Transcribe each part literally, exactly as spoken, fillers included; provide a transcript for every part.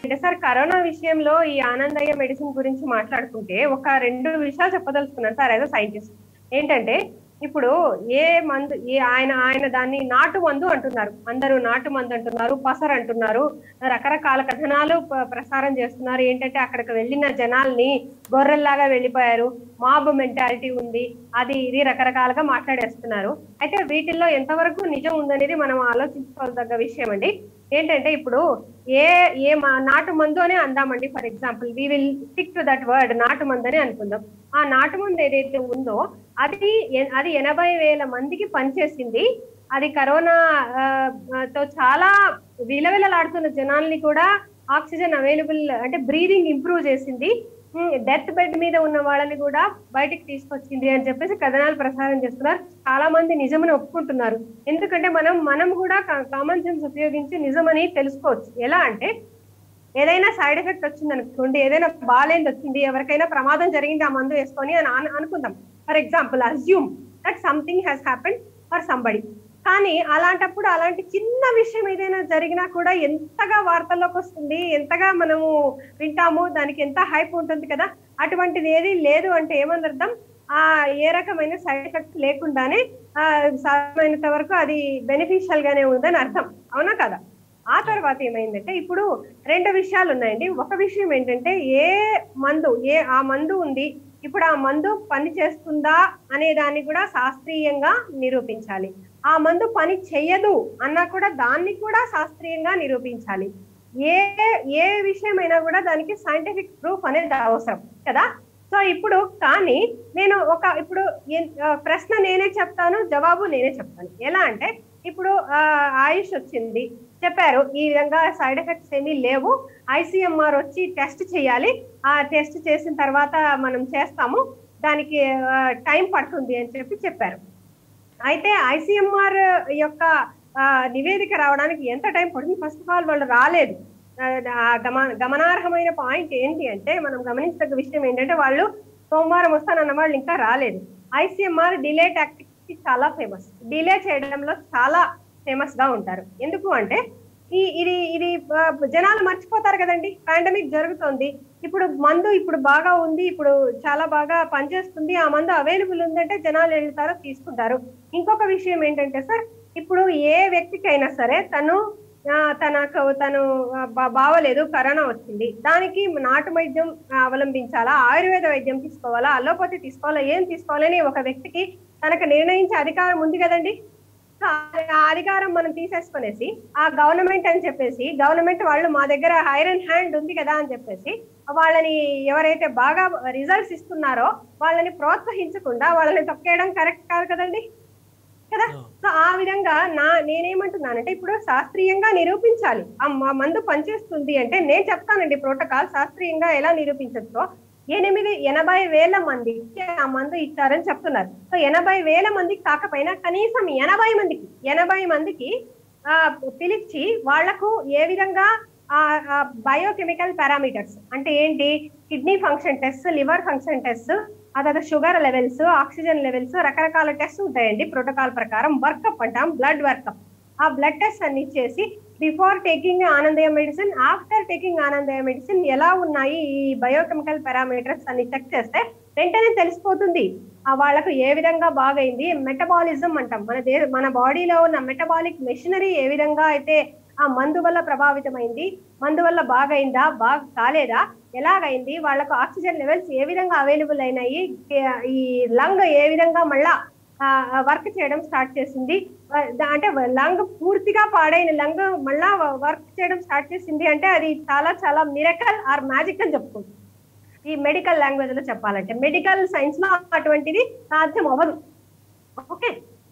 అంటే sir corona విషయంలో ఈ ఆనందయ్య మెడిసిన్ గురించి మాట్లాడుకుంటే ఒక రెండు విషయాలు చెప్పదలుచుకున్నాను సార్ యాజ్ అ సైంటిస్ట్. ఏంటంటే ఇప్పుడు ఏ మందు ఏ ఆయన ఆయన దాన్ని నాటు మందు అంటున్నారు, అందరూ నాటు మందు అంటున్నారు, పసర్ అంటున్నారు, రకరకాల కథనాలు ప- ప్రసారం చేస్తున్నారు. ఏంటంటే అక్కడికి వెళ్ళిన జనాల్ని గొర్రెల్లాగా వెళ్ళిపోయారు, మాబ్ మెంటాలిటీ ఉంది, అది ఇది రకరకాలుగా మాట్లాడేస్తున్నారు. అయితే వీటిల్లో ఎంతవరకు నిజం ఉందనేది మనం ఆలోచించుకోదగ్గ విషయం అండి. ఏంటంటే ఇప్పుడు ఏ ఏ మా- నాటు మందు అని అందామండి. For example we will stick to that word, నాటు మందు అని అనుకుందాం. ఆ నాటు మందు ఏదైతే ఉందో అది ఎ- అది ఎనభై వేల మందికి పనిచేసింది. అది కరోనా ఆ, ఆ, తో చాలా విలవిలలాడుతున్న జనాల్ని కూడా ఆక్సిజన్ అవైలబుల్ అంటే బ్రీదింగ్ ఇంప్రూవ్ చేసింది. డెత్ బెడ్ మీద ఉన్న వాళ్ళని కూడా బయటికి తీసుకొచ్చింది అని చెప్పేసి కథనాలు ప్రసారం చేస్తున్నారు. చాలా మంది నిజమని ఒప్పుకుంటున్నారు. ఎందుకంటే మనం మనం కూడా కామన్ సెన్స్ ఉపయోగించి నిజమని తెలుసుకోవచ్చు. ఎలా అంటే ఏదైనా సైడ్ ఎఫెక్ట్ వచ్చింది అనుకోండి, ఏదైనా బాగాలేంది వచ్చింది, ఎవరికైనా ప్రమాదం జరిగింది ఆ మందు వేసుకొని అని అను- అనుకుందాం. For example assume that something has happened for somebody. కానీ అలాంటప్పుడు అలాంటి చిన్న విషయం ఏదైనా జరిగినా కూడా ఎంతగా వార్తల్లోకి వస్తుంది, ఎంతగా మనము వింటాము, దానికి ఎంత హైప్ ఉంటుంది కదా. అటువంటిది ఏది లేదు అంటే ఏమని అర్థం? ఆ ఏ రకమైన సైడ్ ఎఫెక్ట్ లేకుండానే ఆ సాధ్యమైనంత వరకు అది బెనిఫిషియల్ గానే ఉందని అర్థం, అవునా కదా? ఆ తర్వాత ఏమైందంటే ఇప్పుడు రెండు విషయాలు ఉన్నాయండి. ఒక విషయం ఏంటంటే ఏ మందు ఏ ఆ మందు ఉంది, ఇప్పుడు ఆ మందు పని చేస్తుందా అనే దాన్ని కూడా శాస్త్రీయంగా నిరూపించాలి. ఆ మందు పని చెయ్యదు అన్నా కూడా దాన్ని కూడా శాస్త్రీయంగా నిరూపించాలి. ఏ ఏ విషయమైనా కూడా దానికి సైంటిఫిక్ ప్రూఫ్ అనేది అవసరం కదా. సో ఇప్పుడు కానీ నేను ఒక ఇప్పుడు ఎన్- ఆ, ప్రశ్న నేనే చెప్తాను, జవాబు నేనే చెప్తాను. ఎలా అంటే ఇప్పుడు ఆ, ఆయుష్ వచ్చింది, చెప్పారు ఈ విధంగా సైడ్ ఎఫెక్ట్స్ ఏమీ లేవు, ఐసీఎంఆర్ వచ్చి టెస్ట్ చేయాలి, ఆ టెస్ట్ చేసిన తర్వాత మనం చేస్తాము, దానికి టైం పడుతుంది అని చెప్పి చెప్పారు. అయితే ఐసీఎంఆర్ యొక్క ఆ, నివేదిక రావడానికి ఎంత టైం పడుతుంది? ఫస్ట్ ఆఫ్ ఆల్ వాళ్ళు రాలేదు. ఆ, ఆ, గమ గమనార్హమైన పాయింట్ ఏంటి అంటే మనం గమనించదగ్గ విషయం ఏంటంటే వాళ్ళు సోమవారం వస్తానన్న వాళ్ళు ఇంకా రాలేదు. ఐసీఎంఆర్ డిలే టాక్టిక్స్ చాలా ఫేమస్, డిలే చేయడంలో చాలా ఫేమస్ గా ఉంటారు. ఎందుకు అంటే ఈ ఇది ఇది ఆ, జనాలు మర్చిపోతారు కదండి, పాండమిక్ జరుగుతోంది, ఇప్పుడు మందు ఇప్పుడు బాగా ఉంది, ఇప్పుడు చాలా బాగా పనిచేస్తుంది, ఆ మందు అవైలబుల్ ఉందంటే జనాలు వెళ్తారు, తీసుకుంటారు. ఇంకొక విషయం ఏంటంటే సార్, ఇప్పుడు ఏ వ్యక్తికైనా సరే తను ఆ, తనకు తను ఆ, బా- బావలేదు, కరోనా వచ్చింది, దానికి నాటు వైద్యం ఆ, అవలంబించాలా, ఆయుర్వేద వైద్యం తీసుకోవాలా, అలోపతి తీసుకోవాలా, ఏం తీసుకోవాలని ఒక వ్యక్తికి తనకు నిర్ణయించే అధికారం ఉంది కదండి. సో ఆ అధికారం మనం తీసేసుకునేసి ఆ గవర్నమెంట్ అని చెప్పేసి, గవర్నమెంట్ వాళ్ళు మా దగ్గర ఐరన్ హ్యాండ్ ఉంది కదా అని చెప్పేసి వాళ్ళని ఎవరైతే బాగా రిజల్ట్స్ ఇస్తున్నారో వాళ్ళని ప్రోత్సహించకుండా వాళ్ళని తొక్కేయడం కరెక్ట్ కాదు కదండి కదా. సో ఆ విధంగా నా నేనేమంటున్నానంటే ఇప్పుడు శాస్త్రీయంగా నిరూపించాలి ఆ మ- మందు పనిచేస్తుంది అంటే నేను చెప్తానండి ప్రోటోకాల్ శాస్త్రీయంగా ఎలా నిరూపించచ్చో. ఎనిమిది ఎనభై వేల మందికి ఆ మందు ఇచ్చారని చెప్తున్నారు. సో ఎనభై వేల మందికి కాకపోయినా కనీసం ఎనభై మందికి ఎనభై మందికి ఆ పిలిచి వాళ్లకు ఏ విధంగా ఆ బయోకెమికల్ పారామీటర్స్ అంటే ఏంటి, kidney function test, liver function test, ఆ తర్వాత షుగర్ లెవెల్స్, ఆక్సిజన్ లెవెల్స్, రకరకాల టెస్ట్ ఉంటాయండి ప్రోటోకాల్ ప్రకారం. వర్కప్ అంటాం, బ్లడ్ వర్కప్. ఆ బ్లడ్ టెస్ట్ అన్ని చేసి before taking Anandaiah medicine, after taking Anandaiah medicine ఎలా ఉన్నాయి ఈ బయోకెమికల్ పారామీటర్స్ అన్ని చెక్ చేస్తే వెంటనే తెలిసిపోతుంది ఆ వాళ్ళకు ఏ విధంగా బాగైంది. మెటబాలిజం అంటాం, మన దే మన బాడీలో ఉన్న మెటబాలిక్ మెషినరీ ఏ విధంగా అయితే ఆ మందు వల్ల ప్రభావితమైంది, మందు వల్ల బాగైందా, బాగా కాలేదా, ఎలాగైంది, వాళ్ళకు ఆక్సిజన్ లెవెల్స్ ఏ విధంగా అవైలబుల్ అయినాయి, ఈ లంగ్ ఏ విధంగా మళ్ళా వర్క్ చేయడం స్టార్ట్ చేసింది, అంటే లంగ్ పూర్తిగా పాడైన లంగ్ మళ్ళా వర్క్ చేయడం స్టార్ట్ చేసింది అంటే అది చాలా చాలా మిరకల్ ఆర్ మ్యాజిక్ అని చెప్పుకోవచ్చు. ఈ మెడికల్ లాంగ్వేజ్ లో చెప్పాలంటే మెడికల్ సైన్స్ లో అటువంటిది సాధ్యం అవ్వదు. ఓకే,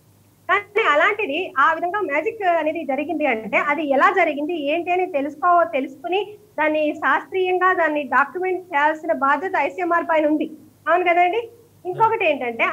కానీ అలాంటిది ఆ విధంగా మ్యాజిక్ అనేది జరిగింది అంటే అది ఎలా జరిగింది ఏంటి అని తెలుసుకో తెలుసుకుని దాన్ని శాస్త్రీయంగా దాన్ని డాక్యుమెంట్ చేయాల్సిన బాధ్యత ఐసీఎంఆర్ పైన ఉంది, అవును కదండి. ఇంకొకటి ఏంటంటే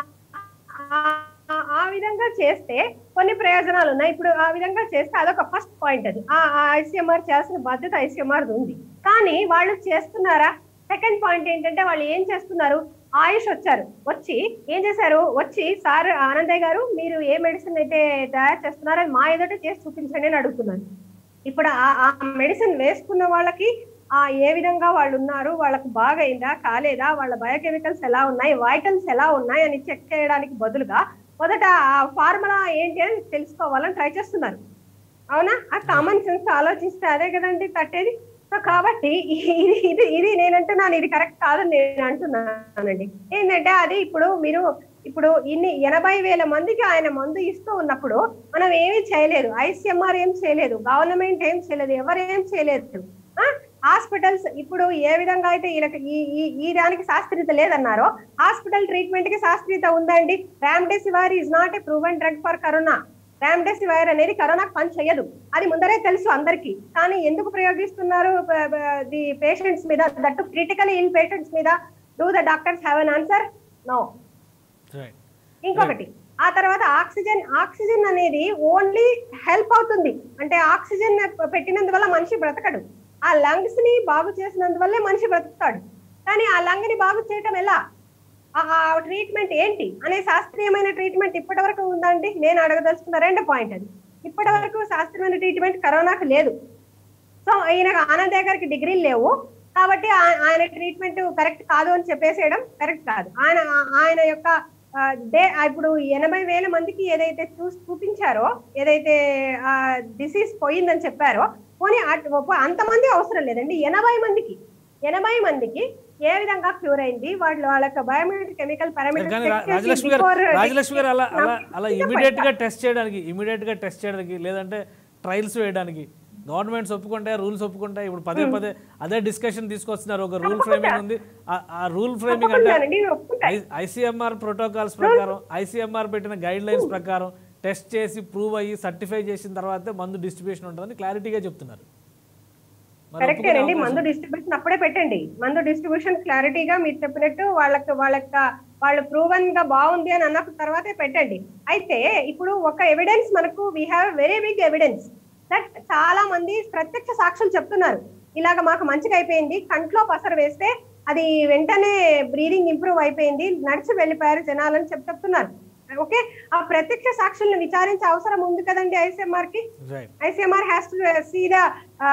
ఆ విధంగా చేస్తే కొన్ని ప్రయోజనాలు ఉన్నాయి. ఇప్పుడు ఆ విధంగా చేస్తే అదొక ఫస్ట్ పాయింట్, అది ఆ ఐసీఎంఆర్ చేయాల్సిన బాధ్యత ఐసీఎంఆర్ ఉంది. కానీ వాళ్ళు చేస్తున్నారా? సెకండ్ పాయింట్ ఏంటంటే వాళ్ళు ఏం చేస్తున్నారు, ఆయుష్ వచ్చారు, వచ్చి ఏం చేశారు, వచ్చి సార్ ఆనందయ్య గారు మీరు ఏ మెడిసిన్ అయితే తయారు చేస్తున్నారో మా ఎదుట చేసి చూపించండి అని అడుగుతున్నారు. ఇప్పుడు ఆ మెడిసిన్ వేసుకున్న వాళ్ళకి ఆ ఏ విధంగా వాళ్ళు ఉన్నారు, వాళ్ళకు బాగైందా కాలేదా, వాళ్ళ బయోకెమికల్స్ ఎలా ఉన్నాయి, వైటల్స్ ఎలా ఉన్నాయి అని చెక్ చేయడానికి బదులుగా మొదట ఆ ఫార్ములా ఏంటి అని తెలుసుకోవాలని ట్రై చేస్తున్నారు. అవునా? ఆ కామన్ సెన్స్ ఆలోచిస్తే అదే కదండి కట్టేది. సో కాబట్టి ఇది ఇది ఇది నేనంటున్నాను, ఇది కరెక్ట్ కాదని నేను అంటున్నానండి. ఏంటంటే అది ఇప్పుడు మీరు ఇప్పుడు ఇన్ని ఎనభై వేల మందికి ఆయన మందు ఇస్తూ ఉన్నప్పుడు మనం ఏమీ చేయలేదు, ఐసీఎంఆర్ ఏం చేయలేదు, గవర్నమెంట్ ఏం చేయలేదు, ఎవరేం చేయలేదు. హాస్పిటల్స్ ఇప్పుడు ఏ విధంగా అయితే వీళ్ళకి ఈ ఈ దానికి శాస్త్రీయత లేదన్నారో హాస్పిటల్ ట్రీట్మెంట్ కి శాస్త్రీయత ఉందండి. Remdesivir is not a proven drug for corona. Remdesivir అనేది కరోనాకు పని చేయదు, అది ముందరే తెలుసు అందరికి. కానీ ఎందుకు ప్రయోగిస్తున్నారు ది పేషెంట్స్ మీద, దట్ క్రిటికల్ ఇల్ పేషెంట్స్ మీద? Do the doctors have an answer? No. ఇంకొకటి, ఆ తర్వాత ఆక్సిజన్ ఆక్సిజన్ అనేది ఓన్లీ హెల్ప్ అవుతుంది. అంటే ఆక్సిజన్ పెట్టినందువల్ల మనిషి బ్రతకడు, ఆ లంగ్స్ ని బాగు చేసినందువల్లే మనిషి బ్రతుకుతాడు. కానీ ఆ లంగ్ ని బాగు చేయటం ఎలా, ఆ ట్రీట్మెంట్ ఏంటి అనే శాస్త్రీయమైన ట్రీట్మెంట్ ఇప్పటి వరకు ఉందండి? నేను అడగదలుచుకున్న రెండు పాయింట్ అది. ఇప్పటి వరకు శాస్త్రీయమైన ట్రీట్మెంట్ కరోనాకు లేదు. సో ఈయన ఆనంద్ గారికి డిగ్రీలు లేవు కాబట్టి ఆయన ట్రీట్మెంట్ కరెక్ట్ కాదు అని చెప్పేసేయడం కరెక్ట్ కాదు. ఆయన ఆయన యొక్క డే ఇప్పుడు ఎనభై వేల మందికి ఏదైతే చూసి చూపించారో, ఏదైతే ఆ డిసీజ్ పోయిందని చెప్పారో, పోనీ అంతమంది అవసరం లేదండి. ఎనభై మందికి ఎనభై మందికి ఏ విధంగా క్యూర్ అయింది, వాళ్ళు వాళ్ళ బయోమెట్రిక్ కెమికల్ పారామీటర్స్ రాజలక్ష్మి గారు రాజలక్ష్మి గారు అలా అలా అలా ఇమీడియట్ గా టెస్ట్ చేయడానికి ఇమీడియట్ గా టెస్ట్ చేయడానికి లేదంటే ట్రయల్స్ వేయడానికి గవర్నమెంట్స్ ఒప్పుకుంటాయి, రూల్స్ ఒప్పుకుంటాయి. ఇప్పుడు పదే పదే అదే డిస్కషన్ తీసుకొస్తున్నారు. ఒక రూల్ ఫ్రేమింగ్ ఉంది, ఆ రూల్ ఫ్రేమింగ్ అంటే ఐసీఎంఆర్ ప్రోటోకాల్స్ ప్రకారం, ఐసీఎంఆర్ పెట్టిన గైడ్ లైన్స్ ప్రకారం టెస్ట్ చేసి ప్రూవ్ అయ్యి సర్టిఫై చేసిన తర్వాత మందు డిస్ట్రిబ్యూషన్ ఉంటుందని క్లారిటీగా చెప్తున్నారు. కరెక్టేనండి, మందు డిస్ట్రిబ్యూషన్ అప్పుడే పెట్టండి. మందు డిస్ట్రిబ్యూషన్ క్లారిటీగా మీరు చెప్పినట్టు వాళ్ళకి వాళ్ళకి వాళ్ళు ప్రూవన్ గా బాగుంది అని అన్న తర్వాతే పెట్టండి. అయితే ఇప్పుడు ఒక ఎవిడెన్స్ మనకు we have very big evidence that చాలా మంది ప్రత్యక్ష సాక్షులు చెప్తున్నారు, ఇలాగ మాకు మంచిగా అయిపోయింది, కంట్లో పసరు వేస్తే అది వెంటనే బ్రీదింగ్ ఇంప్రూవ్ అయిపోయింది, నడిచి వెళ్ళిపోయారు జనాలని చెప్ చెప్తున్నారు. ఓకే, ఆ ప్రత్యక్ష సాక్షులను విచారించే అవసరం ఉంది కదండి ఐసీఎంఆర్ కి. ICMR has to see the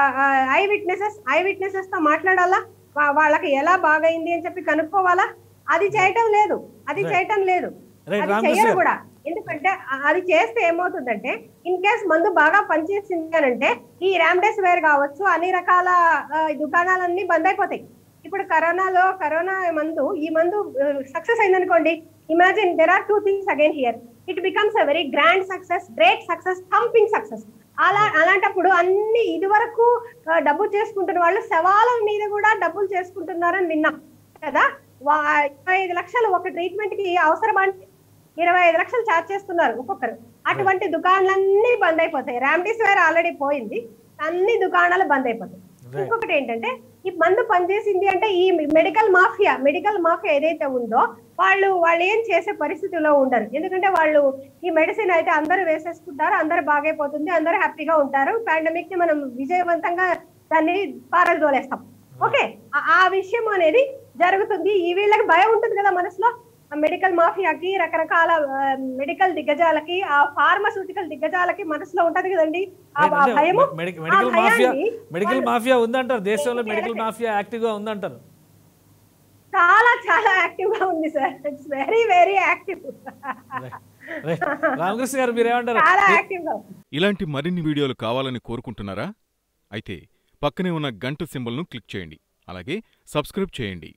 eyewitnesses, eyewitnesses తో మాట్లాడాలా, వాళ్ళకి ఎలా బాగైంది అని చెప్పి కనుక్కోవాలా. అది చేయటం లేదు, అది చేయటం లేదు, అది చెయ్యరు కూడా. ఎందుకంటే అది చేస్తే ఏమవుతుందంటే ఇన్ కేస్ మందు బాగా పనిచేసింది అని అంటే ఈ రామ్డెసివిర్ కావచ్చు అన్ని రకాల దుకాణాలన్నీ బంద్ అయిపోతాయి. ఇప్పుడు కరోనాలో కరోనా మందు ఈ మందు సక్సెస్ అయిందనుకోండి, imagine there are two things again here, it becomes a very grand success, great success, thumping success. అలా అలాంటప్పుడు అన్ని ఇది వరకు డబ్బు చేసుకుంటున్న వాళ్ళు శవాల మీద కూడా డబ్బులు చేసుకుంటున్నారని విన్నాం కదా. ఇరవై ఐదు లక్షలు ఒక ట్రీట్మెంట్ కి అవసరం అంటే ఇరవై ఐదు లక్షలు ఛార్జ్ చేస్తున్నారు ఒక్కొక్కరు. అటువంటి దుకాణాలన్నీ బంద్ అయిపోతాయి. రామ్డెసివిర్ ఆల్రెడీ పోయింది, అన్ని దుకాణాలు బంద్ అయిపోతాయి. ఇంకొకటి ఏంటంటే ఈ మందు పనిచేసింది అంటే ఈ మెడికల్ మాఫియా మెడికల్ మాఫియా ఏదైతే ఉందో వాళ్ళు వాళ్ళు ఏం చేసే పరిస్థితిలో ఉండరు. ఎందుకంటే వాళ్ళు ఈ మెడిసిన్ అయితే అందరూ వేసేసుకుంటారు, అందరూ బాగైపోతుంది, అందరూ హ్యాపీగా ఉంటారు, పాండమిక్ ని మనం విజయవంతంగా దాన్ని పారదోలేస్తాం. ఓకే, ఆ విషయం అనేది జరుగుతుంది. ఈ వీళ్ళకి భయం ఉంటుంది కదా మనసులో, మెడికల్ మాఫియాకి, రకరకాల మెడికల్ దిగ్గజాలకి, ఆ ఫార్మాస్యూటికల్ దిగ్గజాలకి మనసులో ఉంటది కదండి ఆ భయము. మెడికల్ మాఫియా మెడికల్ మాఫియా ఉందంటారు దేశంలో, మెడికల్ మాఫియా యాక్టివ్ గా ఉందంటారు. చాలా చాలా యాక్టివ్ గా ఉంది sir, it's very very active. Ramakrishna garu మీరేమంటారు? చాలా యాక్టివ్ గా. ఇలాంటి మరిన్ని వీడియోలు కావాలని కోరుకుంటున్నారా? అయితే పక్కనే ఉన్న గంట సింబల్ ను క్లిక్ చేయండి, అలాగే సబ్స్క్రైబ్ చేయండి.